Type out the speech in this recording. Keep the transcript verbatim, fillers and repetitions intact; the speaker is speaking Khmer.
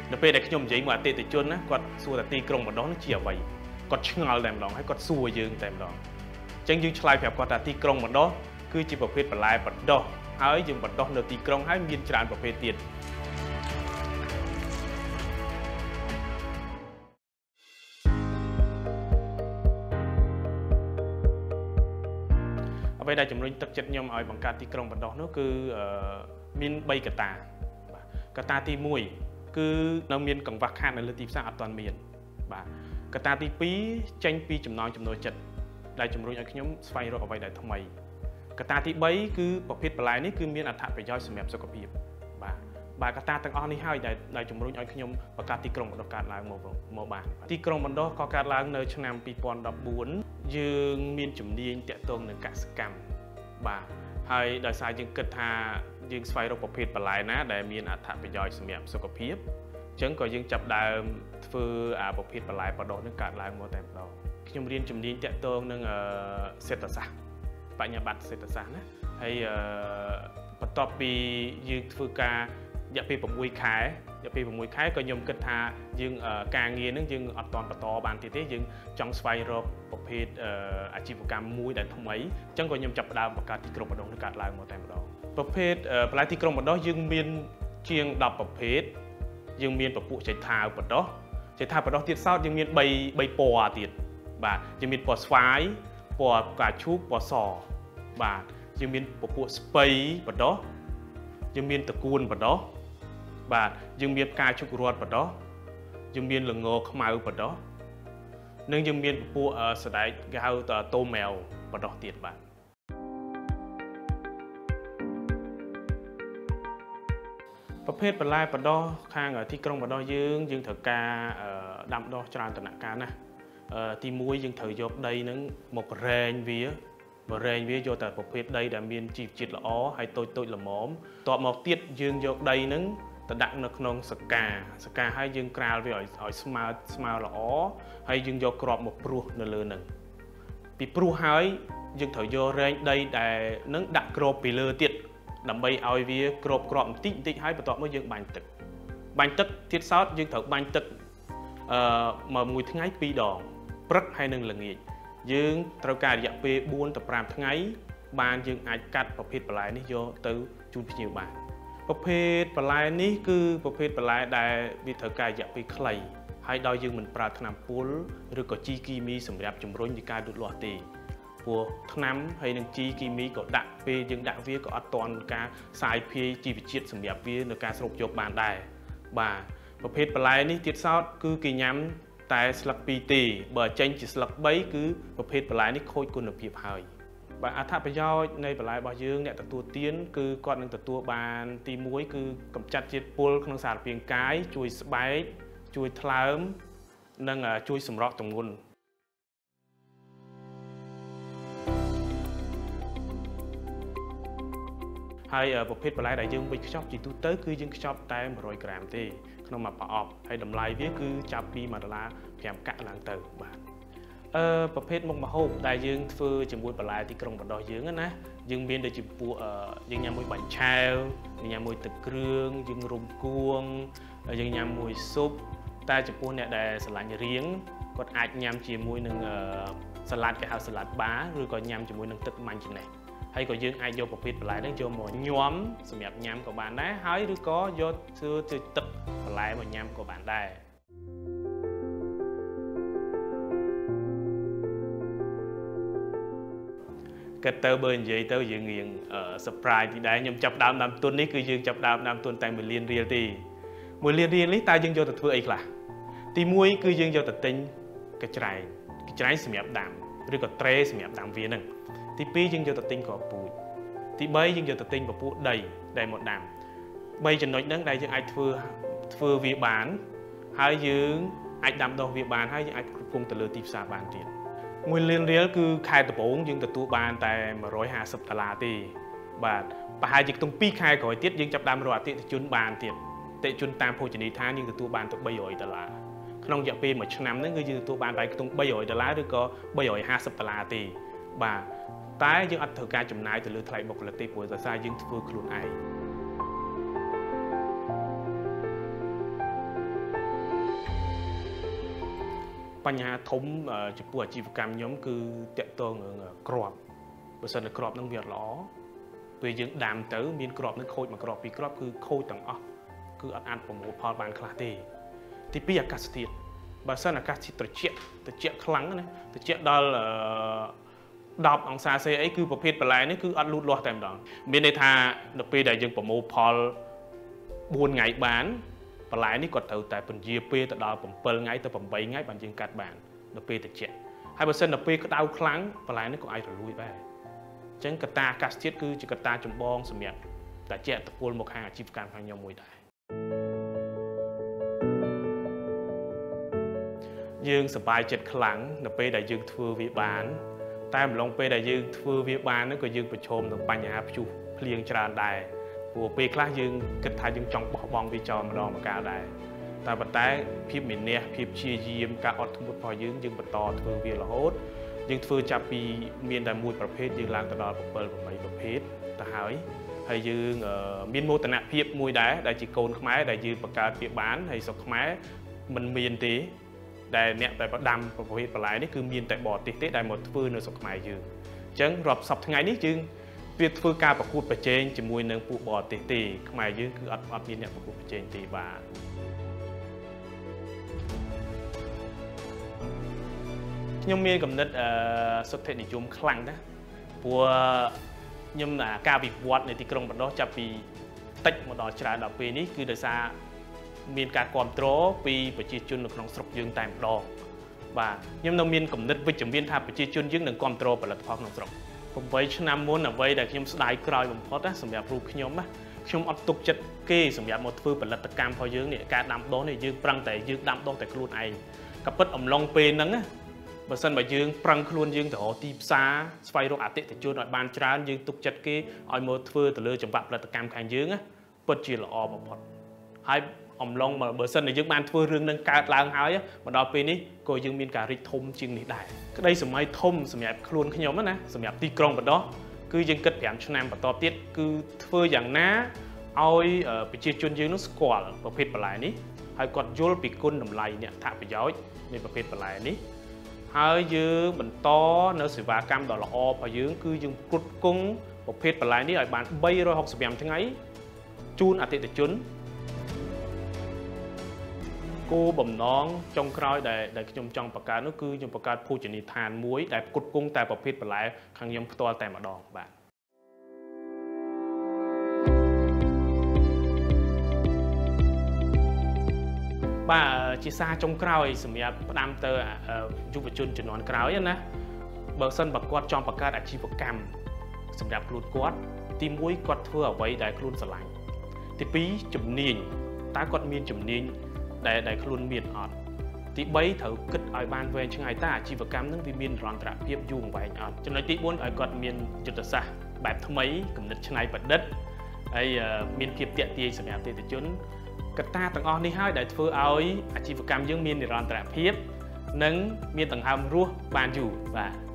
ដល់ពេលដែលខ្ញុំនិយាយមកអតិថិជនណាគាត់សួរថាទីក្រុងបណ្ដោះនោះជាអ្វីគាត់ឆ្ងល់តែម្ដងហើយគាត់សួរយើងតែម្ដងអញ្ចឹងយើងឆ្លើយប្រាប់គាត់ថាទីក្រុងបណ្ដោះគឺជាប្រភេទបន្លែបណ្ដោះហើយយើងបណ្ដោះនៅទីក្រុងហើយមានច្រើនប្រភេទទៀតអ្វីដែលជំរុញទឹកចិត្តខ្ញុំឲ្យបង្កើតទីក្រុងបណ្ដោះនោះគឺមានបីកត្តាបាទកត្តាទីមួយគឺនៅមានកង្វះខាតនៅលើទីផ្សារអត់ទាន់មានបាទកត្តាទីពីរចេញពីចំណងចំណូលចិត្តដែលជំរុញឲ្យខ្ញុំស្វែងរកអ្វីដែលថ្មីកត្តាទីបីគឺប្រភេទបន្លែនេះគឺមានអត្ថប្រយោជន៍សម្រាប់សុខភាពបាទបាទកត្តាទាំងអស់នេះហើយដែលដែលជំរុញឲ្យខ្ញុំបង្កើតទីក្រុងបណ្ដោះកើតឡើងមកមកបានទីក្រុងបណ្ដោះក៏កើតឡើងនៅឆ្នាំពីរពាន់ដប់បួនយើងមានជំនាញតាក់ទងនឹងកសិកម្មបាទហើយដោយសារយើងគិតថាយើងស្វែងរកប្រភេទបន្លែណាដែលមានអត្ថប្រយោជន៍សម្រាប់សុខភាពអញ្ចឹងក៏យើងចាប់ដើមធ្វើអាប្រភេទបន្លែបណ្ដោះនឹងកើតឡើងមកតែម្ដងខ្ញុំរៀនជំនាញតាក់ទងនឹងសេដ្ឋសាស្ត្របញ្ញាបត្រសេដ្ឋសាស្ត្រណាហើយបន្ទាប់ពីយើងធ្វើការរយៈពេលប្រាំមួយខែរយៈពេលប្រាំមួយខែក៏ខ្ញុំគិតថាយើងការងារនឹងយើងអត់តបន្តបានទៀតទេយើងចង់ស្វែងរកប្រភេទអាជីវកម្មមួយដែលថ្មីអញ្ចឹងក៏ខ្ញុំចាប់ផ្ដើមបង្កើតទីក្រុងបណ្ដោះនឹងកើតឡើងមកតែម្ដងប្រភេទបន្លែទីក្រុងបណ្ដោះយើងមានជាងដប់ប្រភេទយើងមានពពួកចៃថាវបណ្ដោះចៃថាវបណ្ដោះទៀតសោតយើងមាន3 3ពណ៌ទៀតបាទយើងមានពណ៌ស្វាយពណ៌ផ្កាឈូកពណ៌សបាទយើងមានពពួកស្ពៃបណ្ដោះយើងមានតកួនបណ្ដោះបាទយើងមានផ្កាឈូករត់បណ្ដោះយើងមានល្ងខ្មៅបណ្ដោះនិងយើងមានពពួកសដែកគេហៅថាតូម៉ែវបណ្ដោះទៀតបាទប្រភេទបន្លែបណ្ដោះខាងទីក្រុងបណ្ដោះយើងយើងត្រូវការដាំដុះច្រើនដំណាក់កាលណាទីមួយយើងត្រូវយកដីនឹងមករែងវាបរែងវាយកតែប្រភេទដីដែលមានជីវជាតិល្អហើយតូចតូចល្មមតបមកទៀតយើងយកដីនឹងទៅដាក់នៅក្នុងសកាសកាហើយយើងក្រាលវាឲ្យឲ្យស្មើស្មើល្អហើយយើងយកគ្រាប់មកព្រួសនៅលើនឹងពីព្រួសហើយយើងត្រូវយករែងដីដែលនឹងដាក់គ្រាប់ពីលើទៀតដើម្បីឲ្យវាគ្របគ្រាប់បន្តិចបន្តិចហើយបន្ទាប់មកយើងបាញ់ទឹកបាញ់ទឹកទៀតសោតយើងត្រូវបាញ់ទឹកអឺមកមួយថ្ងៃពីរដងព្រឹកហើយនិងល្ងាចយើងត្រូវការរយៈពេលបួនទៅប្រាំថ្ងៃបានយើងអាចកាត់ប្រភេទបន្លែនេះយកទៅជូនភ្ញៀវបានប្រភេទបន្លែនេះគឺប្រភេទបន្លែដែលវាត្រូវការរយៈពេលខ្លីហើយដោយយើងមិនប្រើថ្នាំពុលឬក៏ជីគីមីសម្រាប់ជំរុញនៃការលូតលាស់ទេព្រោះថ្នាំហើយនឹងជីគីមីក៏ដាក់ពេលយើងដាក់វាក៏អត់ទាន់ការសាយភាយជីវជាតិសម្រាប់វានៅការស្រូបយកបានដែរបាទប្រភេទបន្លែនេះទៀតសោតគឺគេញ៉ាំតែស្លឹកពីរទេបើចេញជាស្លឹកបីគឺប្រភេទបន្លែនេះខូចគុណភាពហើយបាទអត្ថប្រយោជន៍នៃបន្លែរបស់យើងអ្នកទទួលទានគឺគាត់នឹងទទួលបានទីមួយគឺកម្ចាត់ជាតិពុលក្នុងសារពាង្គកាយជួយស្បែកជួយថ្លើមនិងជួយសម្រកទម្ងន់ហើយប្រភេទបន្លែដែលយើងវេចខ្ចប់ជាទូទៅគឺយើងខ្ចប់តែមួយរយក្រាមទេក្នុងមួយប្រអប់ហើយតម្លៃវាគឺចាប់ពីមួយដុល្លារប្រាំកាក់ឡើងទៅបាទអឺប្រភេទមុខម្ហូបដែលយើងធ្វើជាមួយបន្លែទីក្រុងបណ្ដោះយើងណាយើងមានដូចជាពួកយើងញ៉ាំមួយបាញ់ឆែវញ៉ាំមួយទឹកគ្រឿងយើងរុំគួងយើងញ៉ាំមួយស៊ុបតែចំពោះអ្នកដែលស្រឡាញ់រៀងគាត់អាចញ៉ាំជាមួយនឹងសាឡាត់គេហៅសាឡាត់បាឬក៏ញ៉ាំជាមួយនឹងទឹកម៉ាញ់ចំណេះហើយក៏យើងអាចយកប្រភេទបន្លែនេះយកមកញ៉ាំសម្រាប់ញ៉ាំក៏បានដែរហើយឬក៏យកធ្វើជាទឹកបន្លែមកញ៉ាំក៏បានដែរគិតទៅបើនិយាយទៅយើងរៀង surprise ទីដែរខ្ញុំចាប់ដើមដើមទុននេះគឺយើងចាប់ដើមដើមទុនតែមួយលានរៀលទេមួយលានរៀលនេះតើយើងយកទៅធ្វើអីខ្លះទីមួយគឺយើងយកទៅទិញកញ្ច្រែងកញ្ច្រែងសម្រាប់ដាំឬក៏ត្រេសម្រាប់ដាំវានឹងទីពីរយើងយកទៅទិញគ្រាប់ពូជទីបីយើងយកទៅទិញពពួកដីដែលមកដាំបីចំណុចហ្នឹងដែលយើងអាចធ្វើធ្វើវាបានហើយយើងអាចដាំដុះវាបានហើយយើងអាចគ្រប់គ្រងទៅលើទីផ្សារបានទៀតមួយលានរៀលគឺខែដំបូងយើងទទួលបានតែមួយរយហាសិបដុល្លារទេបាទប្រហែលជាក្នុងពីរខែក្រោយទៀតយើងចាប់ដើមរកអតិថិជនបានទៀតអតិថិជនតាមភោជនីយដ្ឋានយើងទទួលបានទៅបីរយដុល្លារក្នុងរយៈពេលមួយឆ្នាំហ្នឹងគឺយើងទទួលបានតែក្នុងបីរយដុល្លារឬក៏បីរយហាសិបដុល្លារទេបាទតែយើងអត់ត្រូវការចំណាយទៅលើថ្លៃបុគ្គលិកទេព្រោះដោយសារយើងធ្វើខ្លួនឯងបញ្ហាធំចំពោះអាជីវកម្មខ្ញុំគឺតាក់ទងនឹងក្របបើសិនតែក្របនឹងវាល្អពេលយើងដាំទៅមានក្របនឹងខូចមួយក្របពីរក្របគឺខូចទាំងអស់គឺអត់អាចប្រមូលផលបានខ្លះទេទីពីរអាកាសធាតុបើសិនអាកាសធាតុត្រជាក់ត្រជាក់ខ្លាំងណាត្រជាក់ដល់ដប់អង្សាសេអីគឺប្រភេទបន្លែនេះគឺអត់លូតលាស់តែម្ដងមានន័យថានៅពេលដែលយើងប្រមូលផលបួនថ្ងៃបានបន្លែនេះគាត់ត្រូវតែពន្យាពេលទៅដល់bảyថ្ងៃទៅ8ថ្ងៃបានយើងកាត់បាននៅពេលត្រជាក់ហើយបើសិននៅពេលក្តៅខ្លាំងបន្លែនេះក៏អាចរលួយដែរអញ្ចឹងកត្តាអាកាសធាតុគឺជាកត្តាចម្បងសម្រាប់តែជាឥទ្ធិពលមកខាងអាជីវកម្មខាងខ្ញុំមួយដែរយើងសប្បាយចិត្តខ្លាំងនៅពេលដែលយើងធ្វើវាបានតែម្លងពេលដែលយើងធ្វើវាបាននោះក៏យើងប្រឈមនឹងបញ្ហាព្យុះភ្លៀងច្រើនដែរព្រោះពេលខ្លះយើងគិតថាយើងចង់បោះបង់វាចោលម្ដងម្កាលដែរតែប៉ុន្តែភាពមានះភាពព្យាយាមការអត់ធ្មត់របស់យើងយើងបន្តធ្វើវារហូតយើងធ្វើចាប់ពីមានតែមួយប្រភេទយើងឡើងទៅដល់7 8ប្រភេទទៅហើយហើយយើងមានមោទនភាពមួយដែរដែលជាកូនខ្មែរដែលយើងបង្កើតវាបានហើយស្រុកខ្មែរមិនមានទេដែលអ្នកដែលប្រដាំប្រភេទបន្លែនេះគឺមានតែបរទេសទេដែលមកធ្វើនៅស្រុកខ្មែរយើងអញ្ចឹងរាប់សប្តាហ៍ថ្ងៃនេះយើងវាធ្វើការប្រកួតប្រជែងជាមួយនឹងពួកបរទេសទេខ្មែរយើងគឺអត់អត់មានអ្នកប្រកួតប្រជែងទេបាទខ្ញុំមានគំនិតសុទ្ធិនិយមខ្លាំងណាស់ព្រោះខ្ញុំការវិវត្តនៅទីក្រុងបណ្ដោះចាប់ពីតិចមកដល់ច្រើនដល់ពេលនេះគឺដោយសារមានការគ្រប់គ្រងពីប្រជាជននៅក្នុងស្រុកយើងតែម្ដងបាទខ្ញុំនៅមានគំនិតវិជ្ជមានថាប្រជាជនយើងនឹងគ្រប់គ្រងផលិតផលក្នុងស្រុក8ឆ្នាំមុនអ្វីដែលខ្ញុំស្ដាយក្រោយបំផុតណាសម្រាប់រូបខ្ញុំណាខ្ញុំអត់ទុកចិត្តគេសម្រាប់មកធ្វើផលិតកម្មរបស់យើងនេះការដាំដុះនេះយើងប្រឹងតែយើងដាំដុះតែខ្លួនឯងក៏ពិតអំឡុងពេលហ្នឹងណាបើសិនបើយើងប្រឹងខ្លួនយើងទៅរកទីផ្សារស្វែងរកអតិថិជនឲ្យបានច្រើនយើងទុកចិត្តគេឲ្យមកធ្វើទៅលើចង្វាក់ផលិតកម្មខាងយើងណាពិតជាល្អបំផុតហើយអំឡុងបើសិនតែយើងបានធ្វើរឿងនឹងកើតឡើងហើយមកដល់ពេលនេះក៏យើងមានការរីកធំជាងនេះដែរក្តីសម័យធំសម្រាប់ខ្លួនខ្ញុំណាសម្រាប់ទីក្រុងបណ្ដោះគឺយើងគិត5ឆ្នាំបន្តទៀតគឺធ្វើយ៉ាងណាឲ្យប្រជាជនយើងនឹងស្គាល់ប្រភេទបន្លែនេះហើយគាត់យល់ពីគុណតម្លៃអ្នកអត្ថប្រយោជន៍នៃប្រភេទបន្លែនេះហើយយើងបន្តនៅសេវាកម្មដ៏ល្អរបស់យើងគឺយើងគ្រប់គង់ប្រភេទបន្លែនេះឲ្យបាន365ថ្ងៃជូនអតិថិជនគោលបំណងចុងក្រោយដែលដែលខ្ញុំចង់បង្កើតនោះគឺខ្ញុំបង្កើតភោជនីយដ្ឋានមួយដែលផ្គត់ផ្គង់តែប្រភេទបន្លែខាងខ្ញុំផ្ទាល់តែម្ដងបាទបាទជាសារចុងក្រោយសម្រាប់ផ្ដាំទៅយុវជនជំនាន់ក្រោយណាបើសិនបើគាត់ចង់បង្កើតអាជីវកម្មសម្រាប់ខ្លួនគាត់ទីមួយគាត់ធ្វើអ្វីដែលខ្លួនស្រឡាញ់ទីពីរជំនាញតើគាត់មានជំនាញដែលដែលខ្លួនមានអត់ទីបីត្រូវគិតឲ្យបានវែងឆ្ងាយតើអាជីវកម្មនឹងវាមាននិរន្តរភាពយូរអង្វែងអត់ចំណុចទី4ឲ្យគាត់មានយុទ្ធសាស្ត្របែបថ្មីគំនិតច្នៃប្រឌិតហើយមានភាពទាក់ទាញសម្រាប់អតិថិជនកត្តាទាំងអស់នេះហើយដែលធ្វើឲ្យអាជីវកម្មយើងមាននិរន្តរភាពនិងមានដង្ហើមរស់បានយូរបាទ